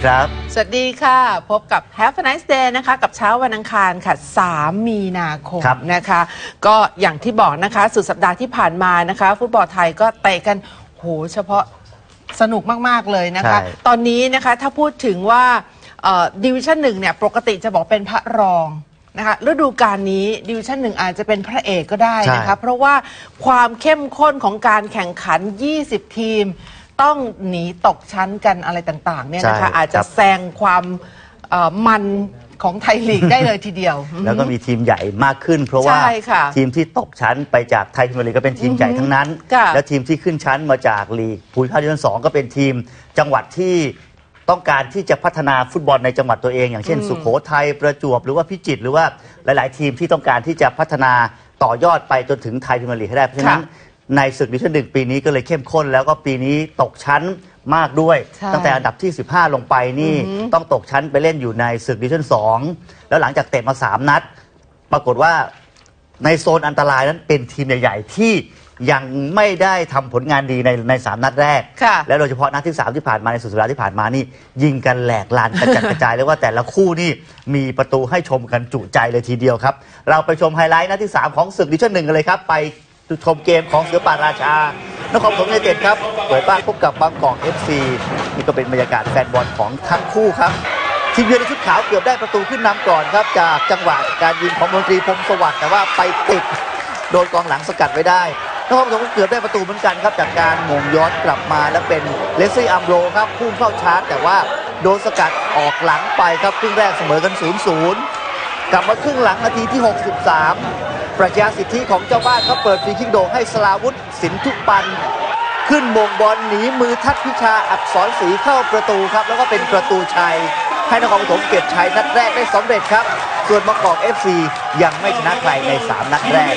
ครับสวัสดีค่ะพบกับ Have a nice day นะคะกับเช้าวันอังคารค่ะ3 มีนาคมนะคะก็อย่างที่บอกนะคะสุดสัปดาห์ที่ผ่านมานะคะฟุตบอลไทยก็เตะกันโหเฉพาะสนุกมากๆเลยนะคะตอนนี้นะคะถ้าพูดถึงว่าดิวิชั่น1เนี่ยปกติจะบอกเป็นพระรองนะคะฤดูกาลนี้ดิวิชั่น1อาจจะเป็นพระเอกก็ได้นะคะเพราะว่าความเข้มข้นของการแข่งขัน20 ทีมต้องหนีตกชั้นกันอะไรต่างๆเนี่ยนะคะอาจจะแซงความมันของไทยลีกได้เลยทีเดียวแล้วก็มีทีมใหญ่มากขึ้นเพราะว่าทีมที่ตกชั้นไปจากไทยพรีเมียร์ลีกก็เป็นทีมใหญ่ทั้งนั้นแล้วทีมที่ขึ้นชั้นมาจากลีกภูมิภาคดิวิชั่น2ก็เป็นทีมจังหวัดที่ต้องการที่จะพัฒนาฟุตบอลในจังหวัดตัวเองอย่างเช่นสุโขทัยประจวบหรือว่าพิจิตรหรือว่าหลายๆทีมที่ต้องการที่จะพัฒนาต่อยอดไปจนถึงไทยพรีเมียร์ลีกให้ได้เพราะฉะนั้นในศึกดิวิชั่น1ปีนี้ก็เลยเข้มข้นแล้วก็ปีนี้ตกชั้นมากด้วยตั้งแต่อันดับที่15ลงไปนี่ต้องตกชั้นไปเล่นอยู่ในศึกดิวิชั่น2แล้วหลังจากเตะมา3นัดปรากฏว่าในโซนอันตรายนั้นเป็นทีมใหญ่ๆที่ยังไม่ได้ทำผลงานดีใน3นัดแรกและโดยเฉพาะนัดที่3ที่ผ่านมาในสุดสัปดาห์ที่ผ่านมานี่ยิงกันแหลกลานกระจัดกระจายเลยว่าแต่ละคู่นี่มีประตูให้ชมกันจุใจเลยทีเดียวครับเราไปชมไฮไลท์นัดที่3ของศึกดิวิชั่น1กันเลยครับไปชมเกมของเสือป่าราชานครปฐมยูไนเต็ดครับเปิดบ้านพบกับบางกอก FC นี่ก็เป็นบรรยากาศแฟนบอลของทั้งคู่ครับทีมเยือนในชุดขาวเกือบได้ประตูขึ้นนำก่อนครับจากจังหวะการยิงของมนตรีพรหมสวัสดิ์แต่ว่าไปติดโดนกองหลังสกัดไว้ได้นครปฐมก็เกือบได้ประตูเหมือนกันครับจากการหม่งย้อนกลับมาและเป็นเลสลี่อัมโรครับพุ่งเข้าชาร์จแต่ว่าโดนสกัดออกหลังไปครับครึ่งแรกเสมอกัน 0-0 กลับมาครึ่งหลังนาทีที่63ปรัชญาสิทธิของเจ้าบ้านเขาเปิดฟรีคิกโด่งให้สลาวุธสินทุปันขึ้นมงบอลหนีมือทัดพิชาอักษรศรีเข้าประตูครับแล้วก็เป็นประตูชัยให้นครปฐมเก็บชัยนัดแรกได้สำเร็จครับส่วนบางกอก FC ยังไม่ชนะใครใน3นัดแรก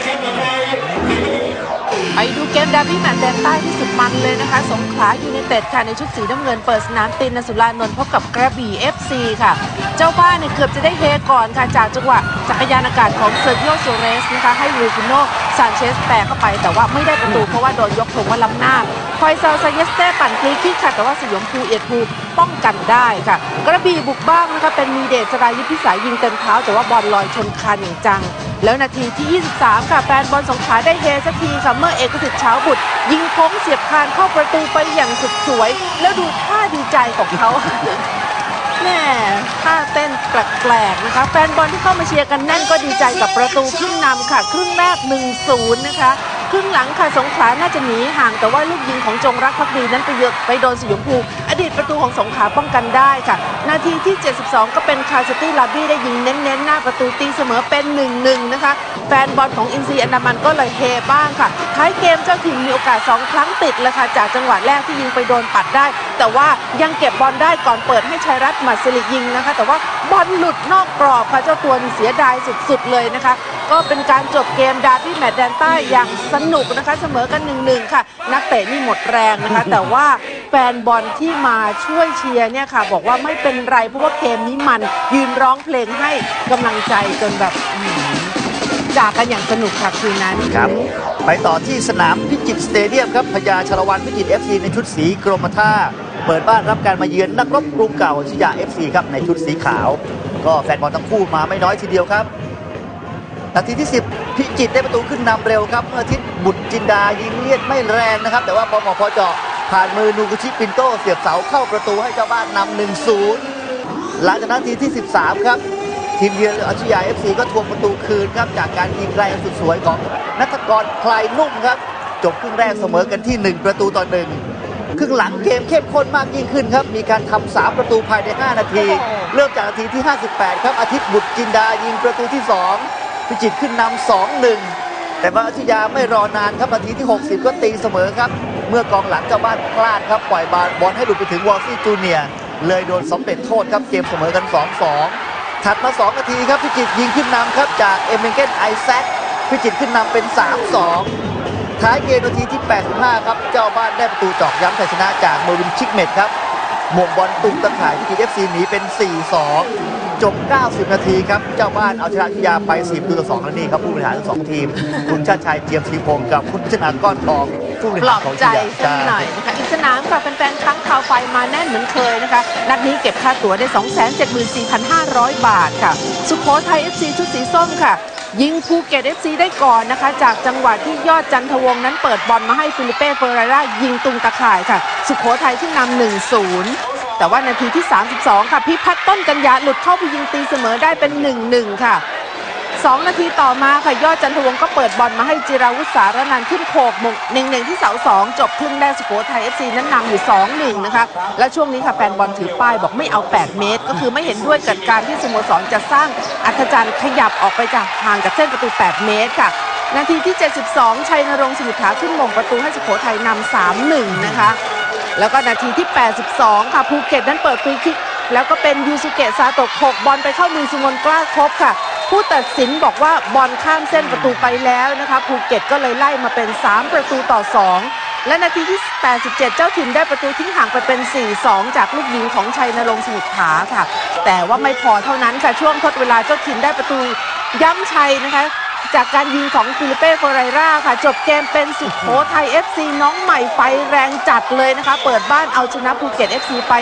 ไปดูเกมดาร์บี้แมตช์แดนใต้ที่สุดมันเลยนะคะสงขลายูไนเต็ดค่ะในชุดสีน้ำเงินเปิดสนามตินสุรานนท์พบกับกระบี่ FC ค่ะเจ้าบ้านเนี่ยเกือบจะได้เฮก่อนค่ะจากจังหวะจักรยานอากาศของเซอร์กิโอ โซเรสนะคะให้ลูฟิโน ซานเชสแปะเข้าไปแต่ว่าไม่ได้ประตูเพราะว่าโดนยกธงว่าล้ำหน้าคอยเซลซาเยสเต้ปั่นฟรีคิกค่ะแต่ว่าสยามภูเอียดภูป้องกันได้ค่ะกระบี่บุกบ้างนะคะเป็นมีเดช สรายุทธพิสายยิงเต็มเท้าแต่ว่าบอลลอยชนคานอย่างจังแล้วนาทีที่23ค่ะแฟนบอลสงขลาได้เฮสักทีค่ะเมื่อเอกสิทธิ์เช้าบุตรยิงโค้งเสียบคานเข้าประตูไปอย่างสุดสวยแล้วดูท่าดีใจของเขาแม่ท่าเต้นแปลกๆนะคะแฟนบอลที่เข้ามาเชียร์กันแน่นก็ดีใจกับประตูขึ้นนำค่ะครึ่งแรก 1-0 นะคะครึ่งหลังค่ะสงขลาน่าจะหนีห่างแต่ว่าลูกยิงของจงรักภักดีนั้นไปโดนสยามภูอดีตประตูของสงขลาป้องกันได้ค่ะนาทีที่72ก็เป็นคาร์ซิตี้ลาบี้ได้ยิงเน้นๆหน้าประตูตีเสมอเป็น 1-1 นะคะแฟนบอลของอินซีอันดามันก็เลยเฮบ้างค่ะท้ายเกมเจ้าถิ่นมีโอกาส2 ครั้งติดเลยค่ะจากจังหวะแรกที่ยิงไปโดนปัดได้แต่ว่ายังเก็บบอลได้ก่อนเปิดให้ชัยรัตน์หมัดสิริยิงนะคะแต่ว่าบอลหลุดนอกกรอบค่ะเจ้าตัวเสียดายสุดๆเลยนะคะก็เป็นการจบเกมดาร์บี้แมตช์แดนใต้อย่างสนุกนะคะเสมอกัน 1-1 ค่ะนักเตะนี่หมดแรงนะคะแต่ว่าแฟนบอลที่มาช่วยเชียร์เนี่ยค่ะบอกว่าไม่เป็นไรเพราะว่าเกมนี้มันยืนร้องเพลงให้กำลังใจจนแบบจากกันอย่างสนุกค่ะคืนนั้นครับไปต่อที่สนามพิจิตรสเตเดียมครับพญาชลวันพิจิตร FC ในชุดสีกรมท่าเปิดบ้านรับการมาเยือนนักรบกรุงเก่าชิยา FC ครับในชุดสีขาวก็แฟนบอลทั้งคู่มาไม่น้อยทีเดียวครับนาทีที่10พิจิตรได้ประตูขึ้นนำเร็วครับเมื่อทิศบุตรจินดายิงเลียดไม่แรงนะครับแต่ว่าพอเหมาะพอเจาะผ่านมือนูกุชิปินโตเสียบเสาเข้าประตูให้เจ้าบ้านนำ 1-0 หลังจากนาทีที่13ครับทีมเยือนอาชิยา FC ก็ทวงประตูคืนครับจากการยิงไกลสุดสวยของณัฐกรพลายนุ่มครับจบครึ่งแรกเสมอกันที่1-1ครึ่งหลังเกมเข้มข้นมากยิ่งขึ้นครับมีการทำ3ประตูภายใน5นาทีเริ่มจากนาทีที่58ครับอาทิตย์บุตรจินดายิงประตูที่2พิจิตรขึ้นนำ 2-1 แต่ว่าอาชิยาไม่รอนานครับนาทีที่60ก็ตีเสมอครับเมื่อกองหลังเจ้าบ้านพลาดครับปล่อยบอลให้หลุดไปถึงวอลซี่จูเนียร์เลยโดนสำเร็จโทษครับเกมเสมอกัน 2-2 ถัดมา2นาทีครับพิจิตรยิงขึ้นนำครับจากเอเมนเกนไอแซคพิจิตรขึ้นนำเป็น 3-2 ท้ายเกมนาทีที่85ครับเจ้าบ้านได้ประตูตอกย้ำชัยชนะจากโมวินชิกเมตครับหม่งบอลตุงตะข่ายพิจิตร FC หนีเป็น 4-2 จบ90นาทีครับเจ้าบ้านเอาชนะอาชิยาไป4-2แล้วนี่ครับผู้บริหารทั้ง2ทีมคุณชาติชัยเจียมศรีพงศ์กับคุณชนะก้อนทองผู้บริปลหาอรบของใจทีมสักหน่อยนะคะอีกสนามค่ะแฟนๆค้างคาวไฟมาแน่นเหมือนเคยนะคะนัดนี้เก็บค่าตั๋วได้ 274,500 บาทค่ะสุโขทัย FC ชุดสีส้มค่ะยิงภูเก็ต FC ได้ก่อนนะคะจากจังหวะที่ยอดจันทวงศ์นั้นเปิดบอลมาให้ฟิลิเป้เฟอร์ราร่ายิงตุงตะข่ายค่ะสุโขทัยที่นำ 1-0 แต่ว่านาทีที่ 32 ค่ะพิพัฒน์ต้นกัญญาหลุดเข้าไปยิงตีเสมอได้เป็น 1-1 ค่ะ2 นาทีต่อมาค่ะยอดจันทวงศ์ก็เปิดบอลมาให้จิราวุฒิสารนันท์ขึ้นโขกเน่งๆที่เสา2จบครึ่งแรกสุโขทัย FC นั้นนำอยู่ 2-1 นะคะและช่วงนี้ค่ะแฟนบอลถือป้ายบอกไม่เอา 8 เมตรก็คือไม่เห็นด้วยกับการที่สโมสรจะสร้างอัธจันทร์ขยับออกไปจากห่างจากเส้นประตู 8 เมตรค่ะนาทีที่ 72 ชัยนรงค์สมุทรขาขึ้นมงประตูให้สุโขทัยนำ 3-1 นะคะแล้วก็นาทีที่ 82 ค่ะภูเก็ตนั้นเปิดฟรีคิกแล้วก็เป็นยูสุเกะซาโตะโขกบอลไปเข้ามือสุมนกล้าครบค่ะผู้ตัดสินบอกว่าบอลข้ามเส้นประตูไปแล้วนะคะภูเก็ตก็เลยไล่มาเป็น3-2 และนาทีที่ 87 เจ้าถิ่นได้ประตูทิ้งห่างไปเป็น 4-2 จากลูกยิงของชัยนรงค์สมุทรขาค่ะแต่ว่าไม่พอเท่านั้นค่ะช่วงทดเวลาเจ้าถิ่นได้ประตูย้ำชัยนะคะจากการยิงของฟิลิเป้เฟอร์ไรราค่ะจบเกมเป็นสุโขทัย FC น้องใหม่ไฟแรงจัดเลยนะคะเปิดบ้านเอาชนะภูเก็ต FC ไป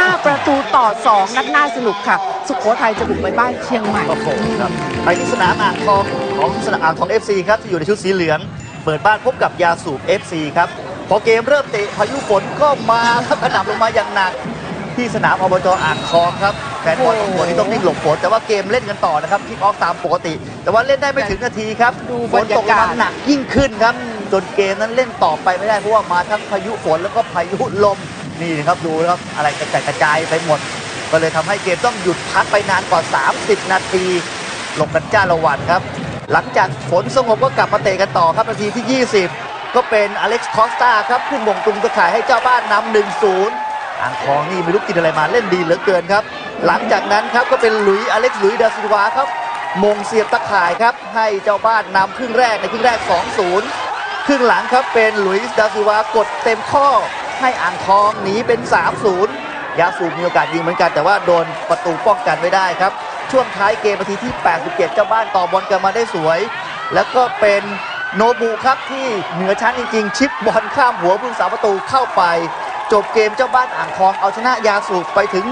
5-2นัดน่าสนุกค่ะสุโขทัยจะบุกไปบ้านเชียงใหม่ครับไปที่สนามอ่างทองของสนามอ่างทอง FC ครับที่อยู่ในชุดสีเหลืองเปิดบ้านพบกับยาสูบ FC ครับพอเกมเริ่มเตะพายุฝนก็มาครับกระหน่ำลงมาอย่างหนักที่สนามอบจ.อ่างทองครับแฟนบอลของคนที่ต้องรีบหลบฝนแต่ว่าเกมเล่นกันต่อนะครับคิกออฟตามปกติแต่ว่าเล่นได้ไม่ถึงนาทีครับฝนตกลงมาหนักยิ่งขึ้นครับจนเกมนั้นเล่นต่อไปไม่ได้เพราะว่ามาทั้งพายุฝนแล้วก็พายุลมนี่นะครับดูครับอะไรกระจายไปหมดก็เลยทำให้เกมต้องหยุดพักไปนานกว่า30 นาทีลงกันจ้าละวันครับหลังจากฝนสงบก็กลับมาเตะกันต่อครับนาทีที่ 20ก็เป็นอเล็กซ์คอสตาครับขึ้นมงตุงตะข่ายให้เจ้าบ้านนำ 1-0 อ่างทองนี่ไม่รู้กินอะไรมาเล่นดีเหลือเกินครับหลังจากนั้นครับก็เป็นอเล็กซ์หลุยดาซิลวาครับมงเสียบตะข่ายครับให้เจ้าบ้านนำครึ่งแรกในครึ่งแรก 2-0 ครึ่งหลังครับเป็นหลุยส์ดาซิลวากดเต็มข้อให้อ่างทองหนีเป็น 3-0 ยาสูบมีโอกาสยิงเหมือนกันแต่ว่าโดนประตูป้องกันไม่ได้ครับช่วงท้ายเกมนาทีที่ 87 เจ้าบ้านต่อบอลกันมาได้สวยแล้วก็เป็นโนบุครับที่เหนือชั้นจริงๆชิปบอลข้ามหัวผู้รักษาประตูเข้าไปจบเกมเจ้าบ้านอ่างทองเอาชนะยาสูบไปถึง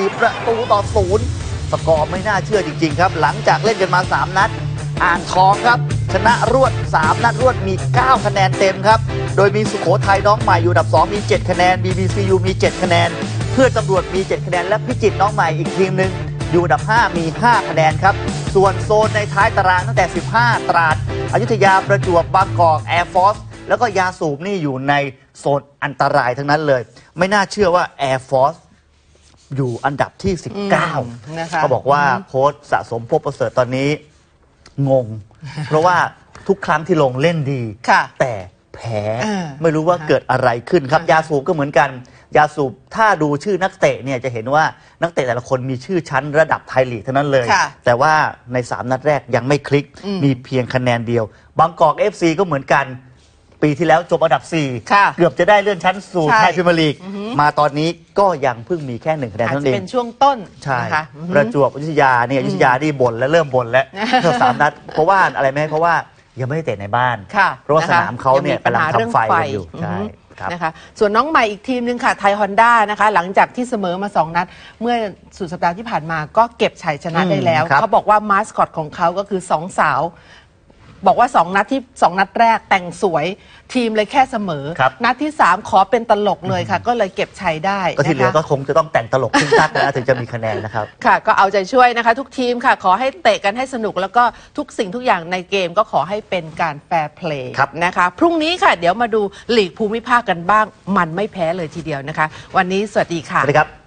4-0สกอร์ไม่น่าเชื่อจริงๆครับหลังจากเล่นกันมา3 นัดอ่างทองครับชนะรวด3 นัดรวดมี9 คะแนนเต็มครับโดยมีสุโขทัยน้องใหม่อยู่อันดับ2มี7 คะแนน BBCU มี7 คะแนนเพื่อนตำรวจมี7 คะแนนและพิจิตรน้องใหม่อีกทีมหนึ่งอยู่อันดับ5มี5 คะแนนครับส่วนโซนในท้ายตารางตั้งแต่15ตราดอยุธยาประจวบบางกอกแอร์ฟอร์สแล้วก็ยาสูบนี่อยู่ในโซนอันตรายทั้งนั้นเลยไม่น่าเชื่อว่า Air Force อยู่อันดับที่ 19 นะคะเขาบอกว่าโค้ชสะสมพบประเสริฐตอนนี้งง เพราะว่าทุกครั้งที่ลงเล่นดีแต่แพ้ไม่รู้ว่าเกิดอะไรขึ้นครับยาสูบก็เหมือนกันยาสูบถ้าดูชื่อนักเตะเนี่ยจะเห็นว่านักเตะแต่ละคนมีชื่อชั้นระดับไทยลีกเท่านั้นเลยแต่ว่าใน3 นัดแรกยังไม่คลิกมีเพียงคะแนนเดียวบางกอก FC ก็เหมือนกันปีที่แล้วจบอันดับ4เกือบจะได้เลื่อนชั้นสู่ไทยพรีเมียร์ลีกมาตอนนี้ก็ยังเพิ่งมีแค่1 คะแนนเท่านั้นเองเป็นช่วงต้นใช่ประจวบอยุธยาเนี่ยอยุธยานี่บ่นและเริ่มบ่นแล้ว3 นัดเพราะว่าอะไรไหมเพราะว่ายังไม่ได้เตะในบ้านเพราะว่าสนามเขาเนี่ยกำลังทำไฟกันอยู่ใช่นะคะส่วนน้องใหม่อีกทีมนึงค่ะไทยฮอนด้านะคะหลังจากที่เสมอมา2 นัดเมื่อสุดสัปดาห์ที่ผ่านมาก็เก็บชัยชนะได้แล้วเขาบอกว่ามาสคอตของเขาก็คือ2 สาวบอกว่า2 นัดแรกแต่งสวยทีมเลยแค่เสมอนัดที่3ขอเป็นตลกเลยค่ะก็เลยเก็บชัยได้ก็ที่เหลือก็คงจะต้องแต่งตลกขึ้นทักนะถึงจะมีคะแนนนะครับค่ะก็เอาใจช่วยนะคะทุกทีมค่ะขอให้เตะกันให้สนุกแล้วก็ทุกสิ่งทุกอย่างในเกมก็ขอให้เป็นการแฟร์เพลย์นะคะพรุ่งนี้ค่ะเดี๋ยวมาดูลีกภูมิภาคกันบ้างมันไม่แพ้เลยทีเดียวนะคะวันนี้สวัสดีค่ะสวัสดีครับ